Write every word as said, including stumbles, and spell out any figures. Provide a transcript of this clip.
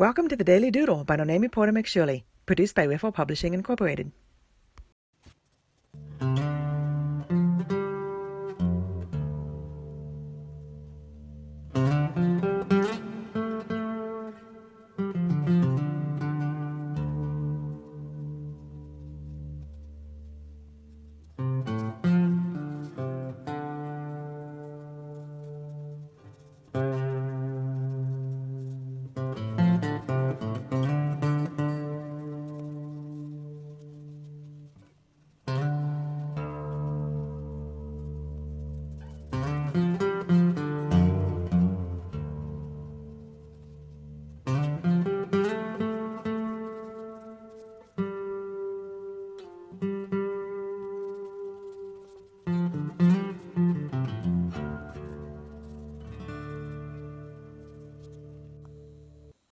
Welcome to the Daily Doodle by Nonemi Porter McShirley, produced by Riffle Publishing Incorporated.